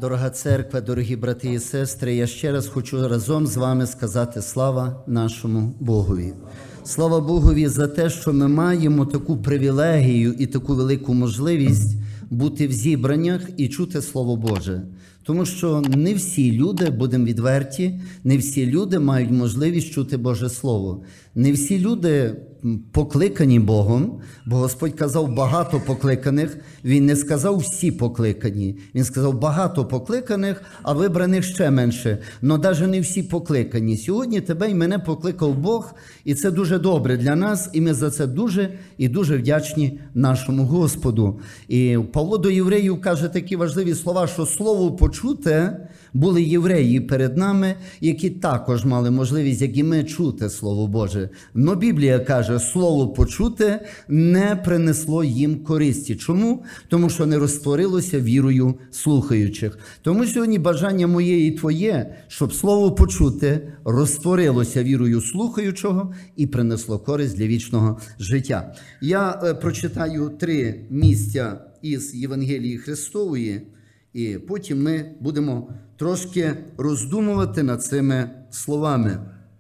Дорога церква, дорогі брати і сестри, я ще раз хочу разом з вами сказати слава нашому Богові. Слава Богові за те, що ми маємо таку привілегію і таку велику можливість бути в зібраннях і чути Слово Боже. Тому що не всі люди, будемо відверті, не всі люди мають можливість чути Боже Слово. Не всі люди покликані Богом, бо Господь казав багато покликаних, Він не сказав всі покликані. Він сказав багато покликаних, а вибраних ще менше. Но навіть не всі покликані. Сьогодні тебе і мене покликав Бог, і це дуже добре для нас, і ми за це дуже і дуже вдячні нашому Господу. І Павло до євреїв каже такі важливі слова, що слово почуте були євреї перед нами, які також мали можливість, як і ми, чути Слово Боже. Но Біблія каже, слово почуте не принесло їм користі. Чому? Тому що не розтворилося вірою слухаючих. Тому сьогодні бажання моє і твоє, щоб слово почуте розтворилося вірою слухаючого і принесло користь для вічного життя. Я прочитаю 3 місця із Євангелії Христової, і потім ми будемо трошки роздумувати над цими словами.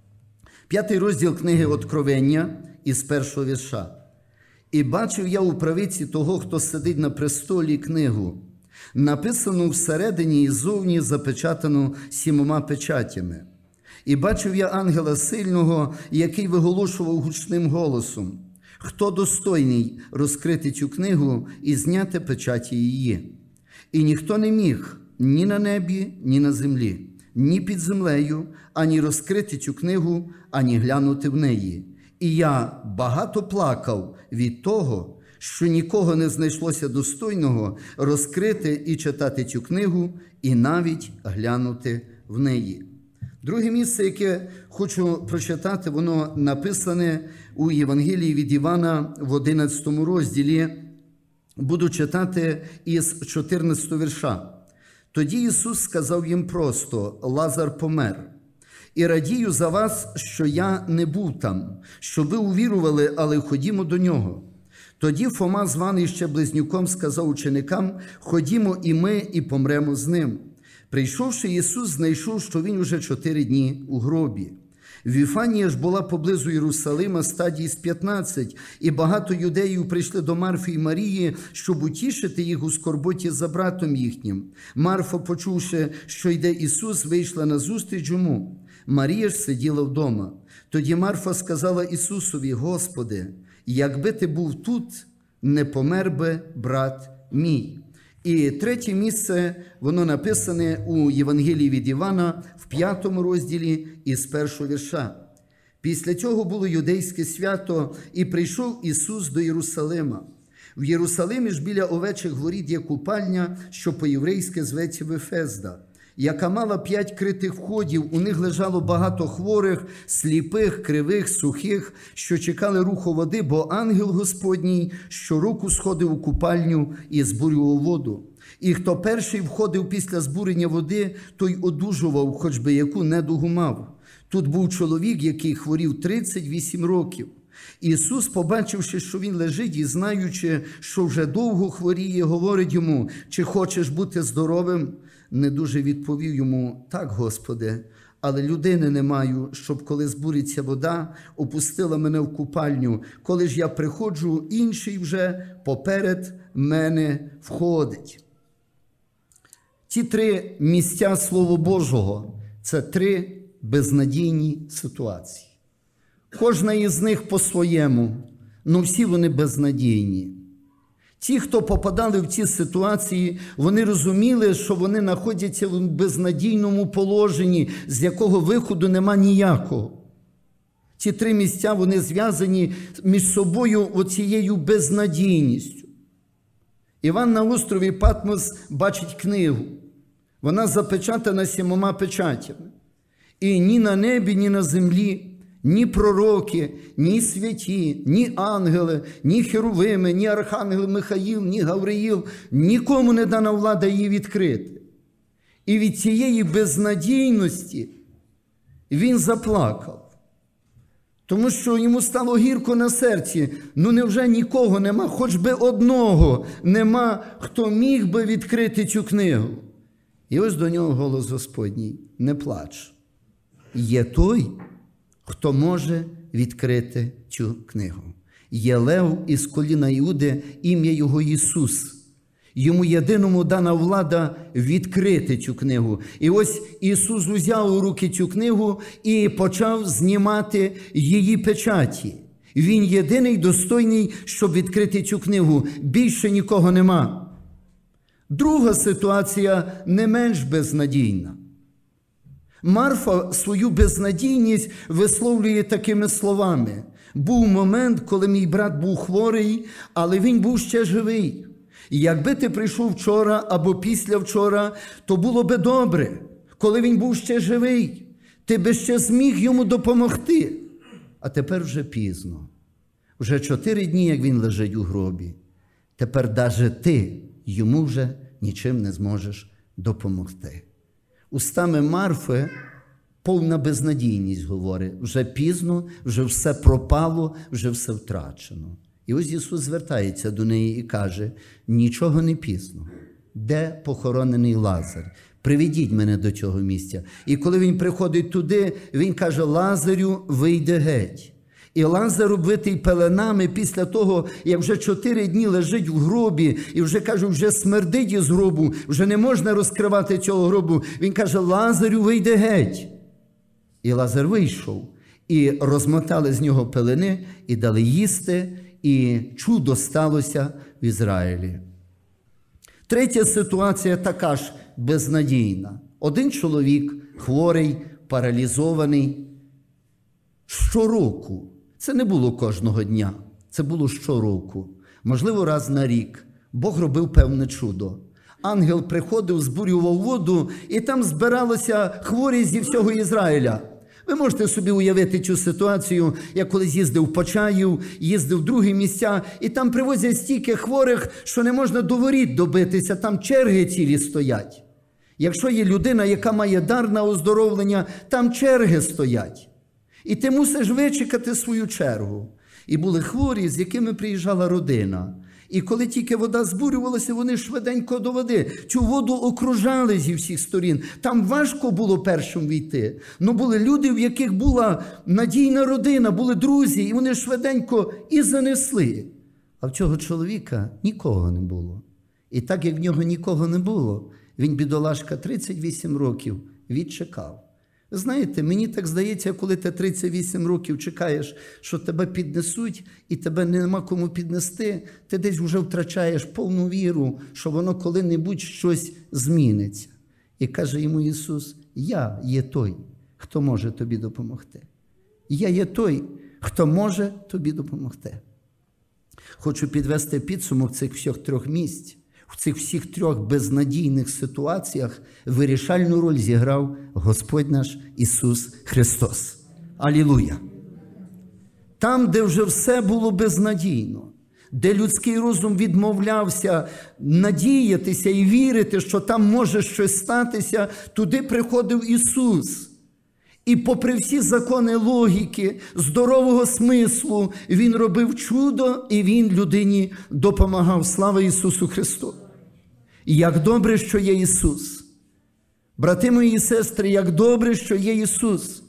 5 розділ книги Откровення із 1-го вірша. «І бачив я у правиці того, хто сидить на престолі, книгу, написану всередині і зовні, запечатану 7 печатями. І бачив я ангела сильного, який виголошував гучним голосом: хто достойний розкрити цю книгу і зняти печаті її? І ніхто не міг ні на небі, ні на землі, ні під землею, ані розкрити цю книгу, ані глянути в неї. І я багато плакав від того, що нікого не знайшлося достойного розкрити і читати цю книгу, і навіть глянути в неї». Друге місце, яке хочу прочитати, воно написане у Євангелії від Івана в 11 розділі. Буду читати із 14 вірша. «Тоді Ісус сказав їм просто: Лазар помер. І радію за вас, що я не був там, щоб ви увірували, але ходімо до нього. Тоді Фома, званий ще Близнюком, сказав ученикам: ходімо і ми, і помремо з ним. Прийшовши, Ісус знайшов, що він уже 4 дні у гробі. Віфанія ж була поблизу Єрусалима стадії з 15, і багато юдеїв прийшли до Марфи і Марії, щоб утішити їх у скорботі за братом їхнім. Марфа, почувши, що йде Ісус, вийшла назустріч йому. Марія ж сиділа вдома. Тоді Марфа сказала Ісусові: Господи, якби ти був тут, не помер би брат мій. І 3 місце, воно написане у Євангелії від Івана в 5 розділі із 1-го вірша. «Після цього було юдейське свято, і прийшов Ісус до Єрусалима. В Єрусалимі ж біля овечих воріт є купальня, що по-єврейськи зветься Вифезда, яка мала 5 критих входів. У них лежало багато хворих, сліпих, кривих, сухих, що чекали руху води, бо ангел Господній щороку сходив у купальню і збурював воду. І хто перший входив після збурення води, той одужував, хоч би яку недугу мав. Тут був чоловік, який хворів 38 років. Ісус, побачивши, що він лежить, і знаючи, що вже довго хворіє, говорить йому: чи хочеш бути здоровим? Не дуже відповів йому: так, Господи, але людини не маю, щоб, коли збуриться вода, опустила мене в купальню. Коли ж я приходжу, інший вже поперед мене входить». Ці 3 місця Слова Божого – це 3 безнадійні ситуації. Кожна із них по-своєму, але всі вони безнадійні. Ті, хто попадали в ці ситуації, вони розуміли, що вони знаходяться в безнадійному положенні, з якого виходу нема ніякого. Ці 3 місця, вони зв'язані між собою оцією безнадійністю. Іван на острові Патмос бачить книгу. Вона запечатана 7 печатями. І ні на небі, ні на землі, ні пророки, ні святі, ні ангели, ні херувими, ні архангел Михаїл, ні Гавриїл, нікому не дана влада її відкрити. І від цієї безнадійності він заплакав. Тому що йому стало гірко на серці. Ну невже нікого нема, хоч би одного нема, хто міг би відкрити цю книгу? І ось до нього голос Господній: не плач. Є той, хто може відкрити цю книгу. Є Лев із коліна Іуди, ім'я його Ісус. Йому єдиному дана влада відкрити цю книгу. І ось Ісус узяв у руки цю книгу і почав знімати її печаті. Він єдиний достойний, щоб відкрити цю книгу. Більше нікого нема. Друга ситуація не менш безнадійна. Марфа свою безнадійність висловлює такими словами: був момент, коли мій брат був хворий, але він був ще живий. І якби ти прийшов вчора або післявчора, то було би добре. Коли він був ще живий, ти би ще зміг йому допомогти. А тепер вже пізно. Вже 4 дні, як він лежить у гробі. Тепер навіть ти йому вже нічим не зможеш допомогти. Устами Марфи повна безнадійність говорить: вже пізно, вже все пропало, вже все втрачено. І ось Ісус звертається до неї і каже: нічого не пізно. Де похоронений Лазар? Приведіть мене до цього місця. І коли він приходить туди, він каже: Лазарю, вийди геть. І Лазар, обвитий пеленами, після того, як вже 4 дні лежить в гробі, і вже, кажуть, вже смердить із гробу, вже не можна розкривати цього гробу, він каже: Лазарю, вийди геть. І Лазар вийшов, і розмотали з нього пелени, і дали їсти, і чудо сталося в Ізраїлі. Третя ситуація така ж безнадійна. Один чоловік, хворий, паралізований, щороку, це не було кожного дня, це було щороку, можливо, раз на рік, Бог робив певне чудо. Ангел приходив, збурював воду, і там збиралися хворі зі всього Ізраїля. Ви можете собі уявити цю ситуацію, я колись їздив в Почаїв, їздив в другі місця, і там привозять стільки хворих, що не можна до воріт добитися, там черги цілі стоять. Якщо є людина, яка має дар на оздоровлення, там черги стоять. І ти мусиш вичекати свою чергу. І були хворі, з якими приїжджала родина. І коли тільки вода збурювалася, вони швиденько до води. Цю воду окружали зі всіх сторін. Там важко було першим війти. Но були люди, в яких була надійна родина, були друзі, і вони швиденько і занесли. А в цього чоловіка нікого не було. І так, як в нього нікого не було, він, бідолашка, 38 років відчекав. Знаєте, мені так здається, коли ти 38 років чекаєш, що тебе піднесуть, і тебе нема кому піднести, ти десь вже втрачаєш повну віру, що воно коли-небудь щось зміниться. І каже йому Ісус: я є той, хто може тобі допомогти. Я є той, хто може тобі допомогти. Хочу підвести підсумок цих всіх 3 місць. В цих всіх 3 безнадійних ситуаціях вирішальну роль зіграв Господь наш Ісус Христос. Алілуя! Там, де вже все було безнадійно, де людський розум відмовлявся надіятися і вірити, що там може щось статися, туди приходив Ісус. І попри всі закони логіки, здорового смислу, Він робив чудо, і Він людині допомагав. Слава Ісусу Христу! Як добре, що є Ісус! Брати мої і сестри, як добре, що є Ісус!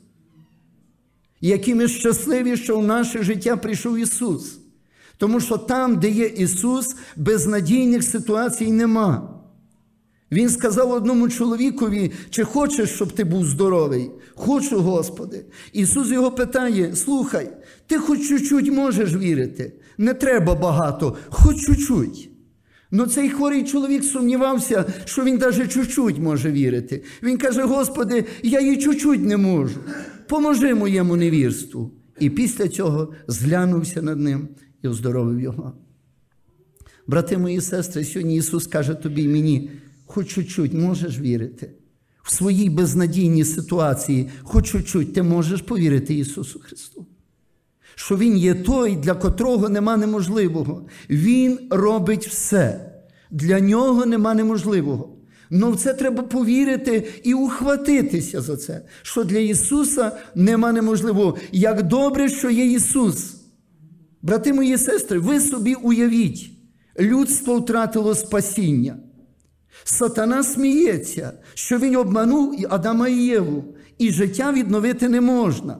Які ми щасливі, що в наше життя прийшов Ісус! Тому що там, де є Ісус, безнадійних ситуацій нема. Він сказав одному чоловікові: чи хочеш, щоб ти був здоровий? Хочу, Господи. Ісус його питає: слухай, ти хоч чуть-чуть можеш вірити? Не треба багато, хоч чуть-чуть. Но цей хворий чоловік сумнівався, що він навіть чуть-чуть може вірити. Він каже: Господи, я і чуть-чуть не можу. Поможи моєму невірству. І після цього зглянувся над ним і оздоровив його. Брати мої і сестри, сьогодні Ісус каже тобі і мені: хоч чуть-чуть можеш вірити? В своїй безнадійній ситуації, хоч чуть-чуть ти можеш повірити Ісусу Христу? Що Він є той, для котрого нема неможливого. Він робить все. Для Нього нема неможливого. Но в це треба повірити і ухватитися за це. Що для Ісуса нема неможливого. Як добре, що є Ісус. Брати мої і сестри, ви собі уявіть, людство втратило спасіння. Сатана сміється, що він обманув і Адама і Єву, і життя відновити не можна.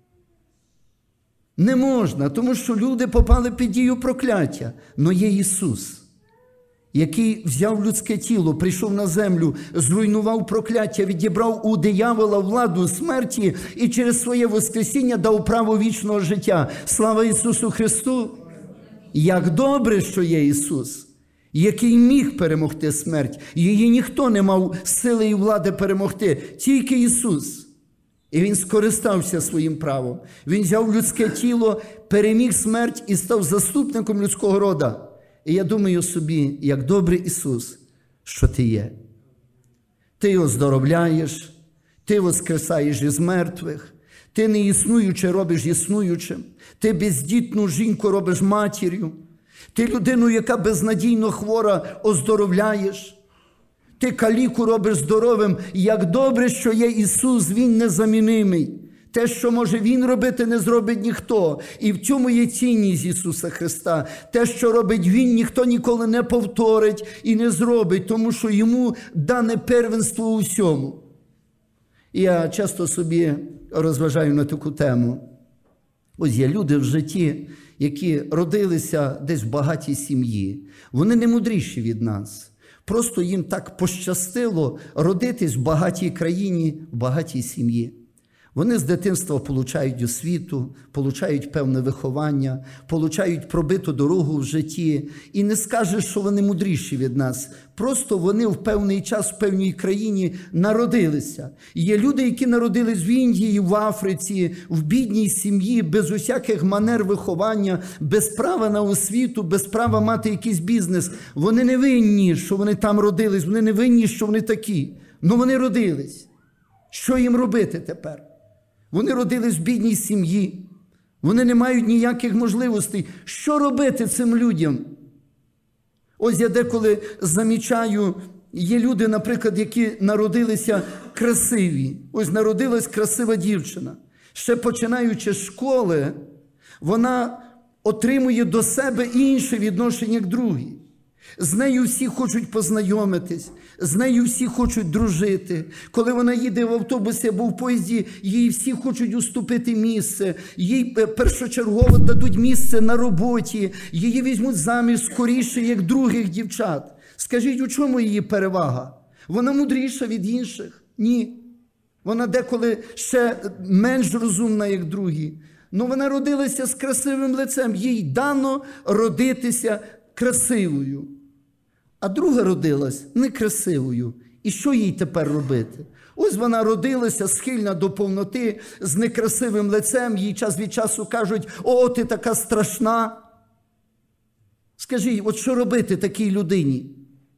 Не можна, тому що люди попали під дію прокляття. Но є Ісус, який взяв людське тіло, прийшов на землю, зруйнував прокляття, відібрав у диявола владу смерті і через своє воскресіння дав право вічного життя. Слава Ісусу Христу! Як добре, що є Ісус, який міг перемогти смерть. Її ніхто не мав сили і влади перемогти, тільки Ісус. І Він скористався своїм правом. Він взяв людське тіло, переміг смерть і став заступником людського рода. І я думаю собі, як добрий Ісус, що Ти є. Ти оздоровляєш, Ти воскресаєш із мертвих, Ти неіснуюче робиш існуючим, Ти бездітну жінку робиш матір'ю, Ти людину, яка безнадійно хвора, оздоровляєш, Ти каліку робиш здоровим. Як добре, що є Ісус, Він незамінимий. Те, що може Він робити, не зробить ніхто. І в цьому є цінність Ісуса Христа. Те, що робить Він, ніхто ніколи не повторить і не зробить, тому що Йому дане первенство у всьому. І я часто собі розважаю на таку тему. Ось є люди в житті, які родилися десь в багатій сім'ї. Вони не мудріші від нас. Просто їм так пощастило родитись в багатій країні, в багатій сім'ї. Вони з дитинства получають освіту, получають певне виховання, получають пробиту дорогу в житті. І не скажеш, що вони мудріші від нас. Просто вони в певний час в певній країні народилися. Є люди, які народились в Індії, в Африці, в бідній сім'ї, без усяких манер виховання, без права на освіту, без права мати якийсь бізнес. Вони не винні, що вони там родились, вони не винні, що вони такі. Но вони родились. Що їм робити тепер? Вони родились в бідній сім'ї, вони не мають ніяких можливостей. Що робити цим людям? Ось я деколи замічаю, є люди, наприклад, які народилися красиві. Ось народилась красива дівчина. Ще починаючи з школи, вона отримує до себе інше відношення, як другі. З нею всі хочуть познайомитись, з нею всі хочуть дружити. Коли вона їде в автобусі або в поїзді, їй всі хочуть уступити місце, їй першочергово дадуть місце на роботі, її візьмуть заміж скоріше, як других дівчат. Скажіть, у чому її перевага? Вона мудріша від інших? Ні. Вона деколи ще менш розумна, як другі. Но вона родилася з красивим лицем, їй дано родитися красивою. А друга родилась некрасивою. І що їй тепер робити? Ось вона родилася, схильна до повноти, з некрасивим лицем, їй час від часу кажуть: «О, ти така страшна». Скажіть, от що робити такій людині?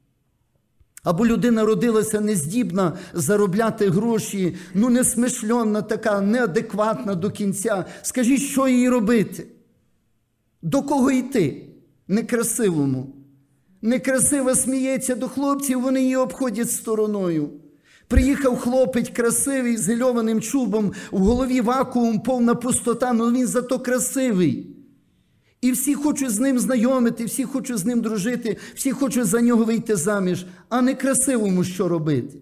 Або людина родилася нездібна заробляти гроші, несмишльонна така, неадекватна до кінця. Скажіть, що їй робити? До кого йти? Некрасивому. Некрасива сміється до хлопців, вони її обходять стороною. Приїхав хлопець красивий, з гельованим чубом, в голові вакуум, повна пустота, але він зато красивий. І всі хочуть з ним знайомити, всі хочуть з ним дружити, всі хочуть за нього вийти заміж, а некрасивому що робити?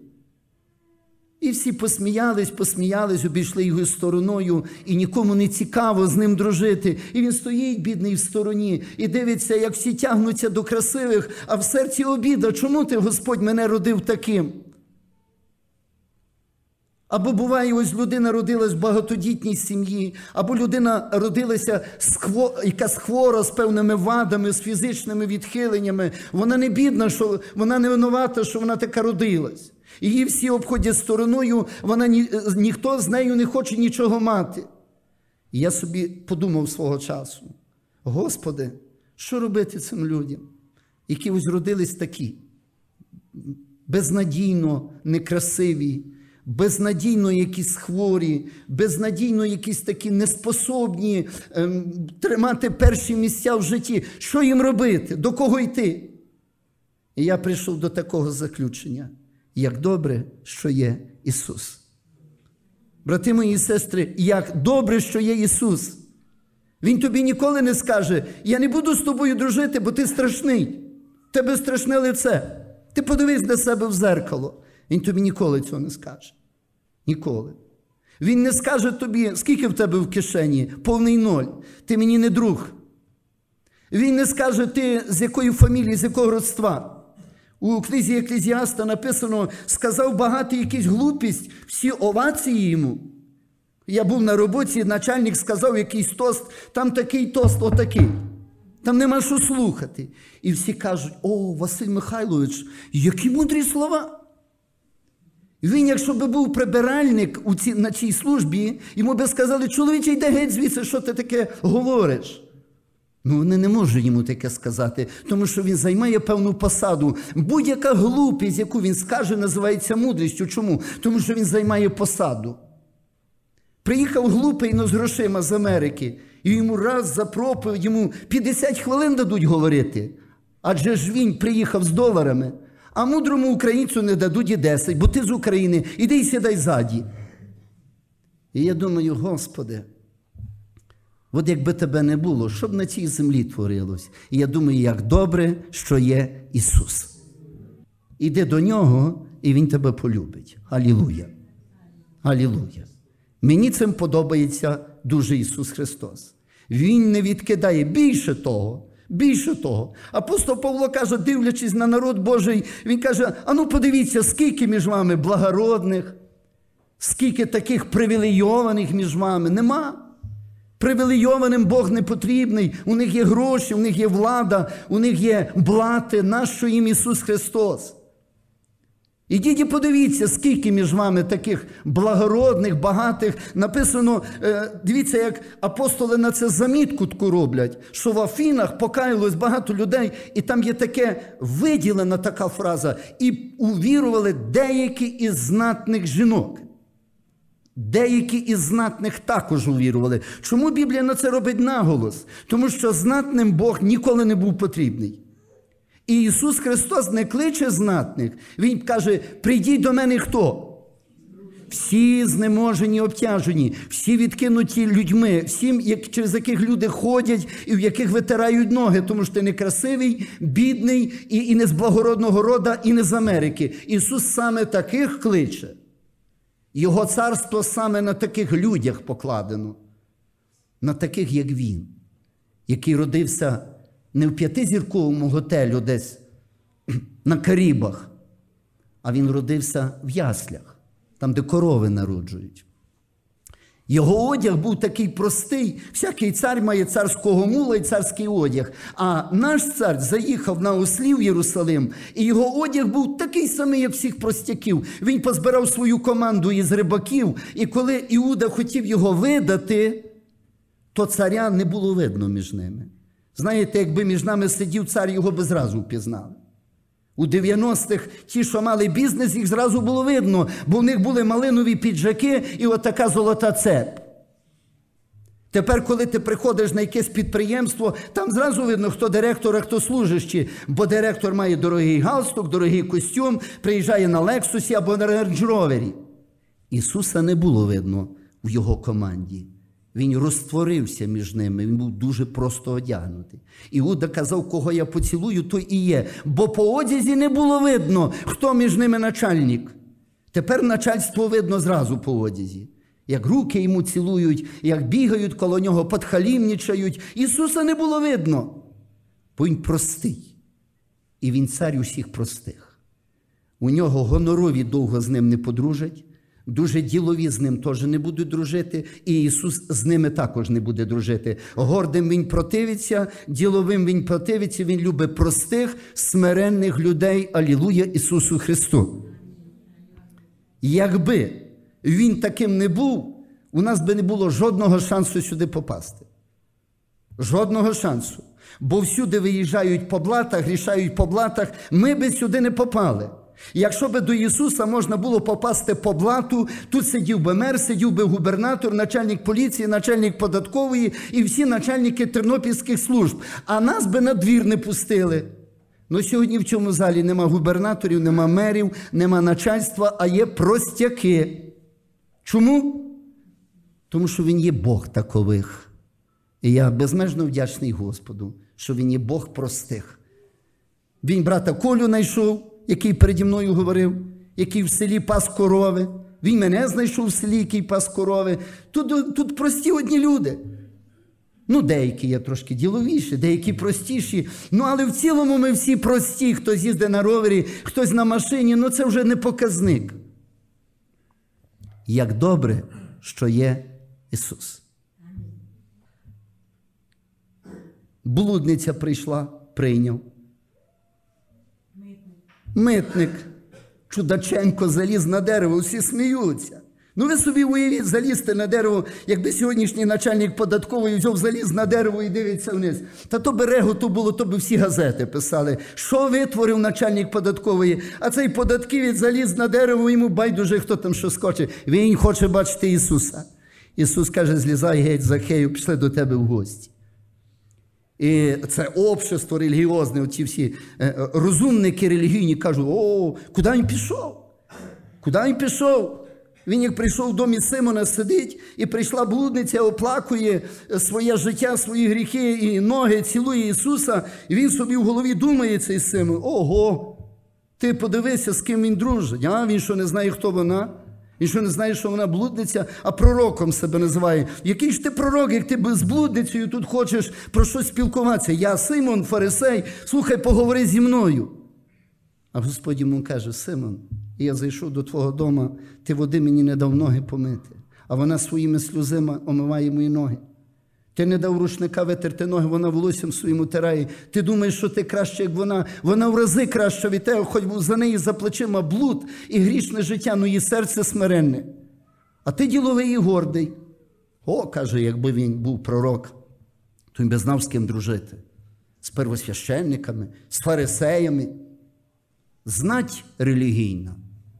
І всі посміялись, обійшли його стороною, і нікому не цікаво з ним дружити. І він стоїть, бідний, в стороні, і дивиться, як всі тягнуться до красивих, а в серці обіда: чому ти, Господь, мене родив таким? Або буває, ось людина родилась в багатодітній сім'ї, або людина родилася, якась хвора, з певними вадами, з фізичними відхиленнями. Вона не бідна, вона не винувата, що вона така родилась. Її всі обходять стороною, ніхто з нею не хоче нічого мати. І я собі подумав свого часу: Господи, що робити цим людям, які ось родились такі, безнадійно некрасиві, безнадійно якісь хворі, безнадійно якісь такі неспособні тримати перші місця в житті. Що їм робити? До кого йти? І я прийшов до такого заключення: як добре, що є Ісус. Брати мої і сестри, як добре, що є Ісус. Він тобі ніколи не скаже: я не буду з тобою дружити, бо ти страшний, в тебе страшне лице. Ти подивись на себе в зеркало. Він тобі ніколи цього не скаже. Ніколи. Він не скаже тобі, скільки в тебе в кишені, повний ноль. Ти мені не друг. Він не скаже, ти з якої фамілії, з якого родства. У книзі Еклезіаста написано, сказав багатий якийсь глупість, всі овації йому. Я був на роботі, начальник сказав якийсь тост, там такий тост, отакий. Там нема що слухати. І всі кажуть, о, Василь Михайлович, які мудрі слова. Він, якщо би був прибиральник на цій службі, йому би сказали, чоловіче, йди геть звідси, що ти таке говориш? Ну, вони не можуть йому таке сказати, тому що він займає певну посаду. Будь-яка глупість, яку він скаже, називається мудрістю. Чому? Тому що він займає посаду. Приїхав глупий, но з грошима з Америки, і йому раз за проповідь, йому 50 хвилин дадуть говорити. Адже ж він приїхав з доларами, а мудрому українцю не дадуть і 10, бо ти з України, іди і сідай ззаді. І я думаю, Господи, от якби тебе не було, що б на цій землі творилось? І я думаю, як добре, що є Ісус. Іди до Нього, і Він тебе полюбить. Алілуя! Алілуя! Мені цим подобається дуже Ісус Христос. Він не відкидає. Більше того. Апостол Павло каже, дивлячись на народ Божий, він каже, а ну подивіться, скільки між вами благородних, скільки таких привілейованих між вами. Нема. Привілейованим Бог не потрібний. У них є гроші, у них є влада, у них є блати. Нащо їм Ісус Христос? Ідіть і подивіться, скільки між вами таких благородних, багатих. Написано, дивіться, як апостоли на це замітку таку роблять, що в Афінах покаялось багато людей, і там є таке виділена така фраза, і увірували деякі із знатних жінок. Деякі із знатних також увірували. Чому Біблія на це робить наголос? Тому що знатним Бог ніколи не був потрібний. І Ісус Христос не кличе знатних. Він каже, прийдіть до мене хто? Всі знеможені, обтяжені, всі відкинуті людьми, всі, через яких люди ходять і в яких витирають ноги, тому що ти не красивий, бідний і не з благородного рода, і не з Америки. Ісус саме таких кличе. Його царство саме на таких людях покладено. На таких, як він, який родився не в 5-зірковому готелю десь на Карибах, а він родився в яслях, там, де корови народжують. Його одяг був такий простий. Всякий цар має царського мула і царський одяг. А наш цар заїхав на ослі в Єрусалим, і його одяг був такий самий, як всіх простяків. Він позбирав свою команду із рибаків, і коли Іуда хотів його видати, то царя не було видно між ними. Знаєте, якби між нами сидів цар, його би зразу впізнали. У 90-х ті, що мали бізнес, їх зразу було видно, бо в них були малинові піджаки і отака золота цеп. Тепер, коли ти приходиш на якесь підприємство, там зразу видно, хто директор, а хто служащий, бо директор має дорогий галстук, дорогий костюм, приїжджає на Лексусі або на Рейндж-Ровері. Ісуса не було видно в його команді. Він розтворився між ними, він був дуже просто одягнутий. Іуда казав, кого я поцілую, той і є. Бо по одязі не було видно, хто між ними начальник. Тепер начальство видно зразу по одязі. Як руки йому цілують, як бігають коло нього, подхалімнічають. Ісуса не було видно, бо він простий. І він цар усіх простих. У нього гонорові довго з ним не подружать. Дуже ділові з ним теж не будуть дружити, і Ісус з ними також не буде дружити. Гордим він противиться, діловим він противиться, він любить простих, смиренних людей. Алілуя Ісусу Христу. Якби він таким не був, у нас би не було жодного шансу сюди попасти. Жодного шансу. Бо всюди виїжджають по блатах, грішають по блатах, ми би сюди не попали. Якщо би до Ісуса можна було попасти по блату, тут сидів би мер, сидів би губернатор, начальник поліції, начальник податкової і всі начальники тернопільських служб. А нас би на двір не пустили. Ну сьогодні в цьому залі нема губернаторів, нема мерів, нема начальства, а є простяки. Чому? Тому що Він є Бог такових. І я безмежно вдячний Господу, що Він є Бог простих. Він брата Колю знайшов, який переді мною говорив, який в селі пас корови. Він мене знайшов в селі, який пас корови. Тут прості одні люди. Ну, деякі є трошки діловіші, деякі простіші. Ну, але в цілому ми всі прості. Хтось їздить на ровері, хтось на машині. Ну, це вже не показник. Як добре, що є Ісус. Блудниця прийшла, прийняв. Митник. Чудаченко заліз на дерево, всі сміються. Ну ви собі уявіть, залізти на дерево, якби сьогоднішній начальник податкової взяв, заліз на дерево і дивиться вниз. Та то би реготу було, то би всі газети писали. Що витворив начальник податкової? А цей податківець заліз на дерево, йому байдуже, хто там що скоче. Він хоче бачити Ісуса. Ісус каже, злізай геть, Захею, пішли до тебе в гості. І це общество релігіозне, оці всі розумники релігійні кажуть, о, куди він пішов? Куди він пішов? Він як прийшов в домі Симона, сидить, і прийшла блудниця, оплакує своє життя, свої гріхи і ноги, цілує Ісуса, і він собі в голові думає, цей Симон, ого, ти подивися, з ким він дружить, а він що не знає, хто вона? Він що не знає, що вона блудниця, а пророком себе називає. Який ж ти пророк, як ти з блудницею тут хочеш про щось спілкуватися? Я Симон, фарисей, слухай, поговори зі мною. А Господь йому каже, Симон, я зайшов до твого дому, ти води мені не дав ноги помити, а вона своїми сльозами омиває мої ноги. Ти не дав рушника витерти ноги, вона волоссям своїм утирає. Ти думаєш, що ти краще, як вона в рази краща від тебе, хоч за неї за плечима блуд і грішне життя, но її серце смиренне. А ти діловий і гордий. О, каже, якби він був пророк, то він би знав, з ким дружити. З первосвященниками, з фарисеями. Знать релігійна.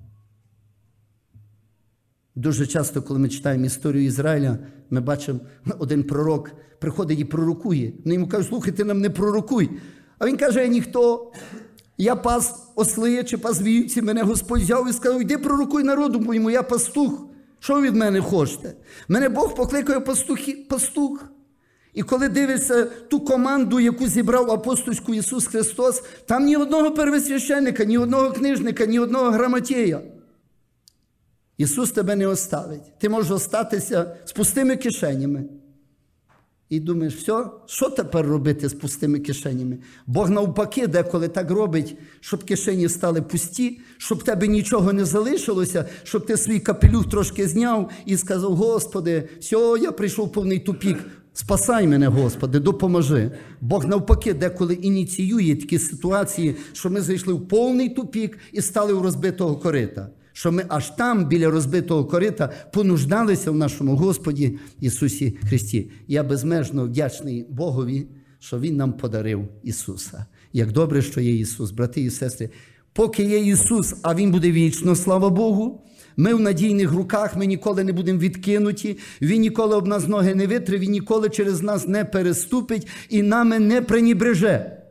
Дуже часто, коли ми читаємо історію Ізраїля, ми бачимо, один пророк приходить і пророкує. Вони йому кажуть, слухай, ти нам не пророкуй. А він каже, я ніхто, я пас осли чи пас вівці, мене Господь взяв і сказав, йди пророкуй народу моєму, я пастух. Що ви від мене хочете? Мене Бог покликає пастух. І коли дивишся ту команду, яку зібрав апостольську Ісус Христос, там ні одного первосвященника, ні одного книжника, ні одного грамотея. Ісус тебе не оставить. Ти можеш остатися з пустими кишенями. І думаєш, все, що тепер робити з пустими кишенями? Бог навпаки деколи так робить, щоб кишені стали пусті, щоб в тебе нічого не залишилося, щоб ти свій капелюх трошки зняв і сказав, Господи, все, я прийшов в повний тупік. Спасай мене, Господи, допоможи. Бог навпаки деколи ініціює такі ситуації, що ми зайшли в повний тупік і стали у розбитого корита. Що ми аж там, біля розбитого корита, понуждалися в нашому Господі Ісусі Христі. Я безмежно вдячний Богові, що Він нам подарив Ісуса. Як добре, що є Ісус, брати і сестри. Поки є Ісус, а Він буде вічно, слава Богу, ми в надійних руках, ми ніколи не будемо відкинуті, Він ніколи об нас ноги не витре, Він ніколи через нас не переступить і нами не пренебреже.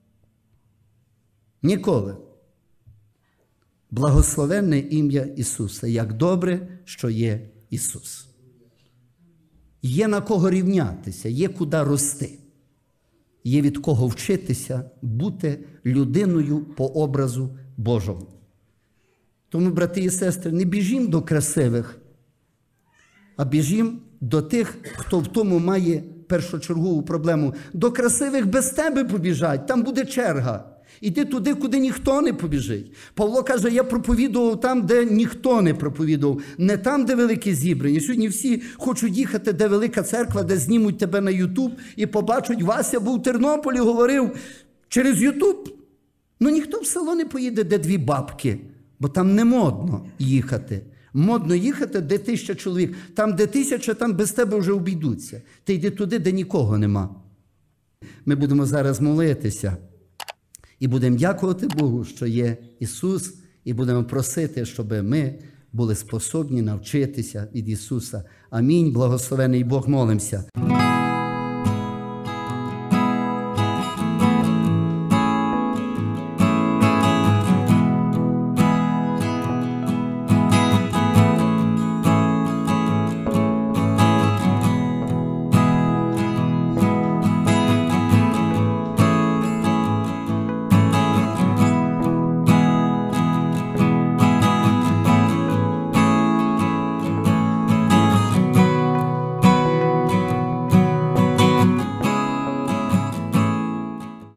Ніколи. Благословенне ім'я Ісуса. Як добре, що є Ісус. Є на кого рівнятися, є куди рости. Є від кого вчитися бути людиною по образу Божому. Тому, брати і сестри, не біжім до красивих, а біжім до тих, хто в тому має першочергову проблему. До красивих без тебе побіжать, там буде черга. Іди туди, куди ніхто не побіжить. Павло каже, я проповідував там, де ніхто не проповідував. Не там, де велике зібрання. Сьогодні всі хочуть їхати, де велика церква, де знімуть тебе на Ютуб і побачать, Вася був в Тернополі, говорив через Ютуб. Ну ніхто в село не поїде, де дві бабки, бо там не модно їхати. Модно їхати, де 1000 чоловік. Там, де 1000, там без тебе вже обійдуться. Ти йди туди, де нікого нема. Ми будемо зараз молитися. І будемо дякувати Богу, що є Ісус, і будемо просити, щоб ми були способні навчитися від Ісуса. Амінь. Благословений Бог, молимося.